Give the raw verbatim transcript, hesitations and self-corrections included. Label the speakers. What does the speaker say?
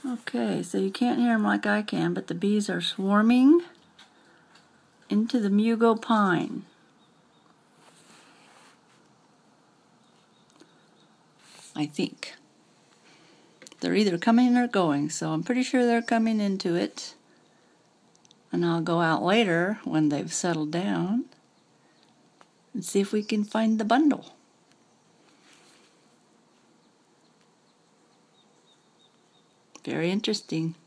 Speaker 1: Okay, so you can't hear them like I can, but the bees are swarming into the Mugo pine. I think. They're either coming or going, so I'm pretty sure they're coming into it. And I'll go out later when they've settled down and see if we can find the bundle. Very interesting.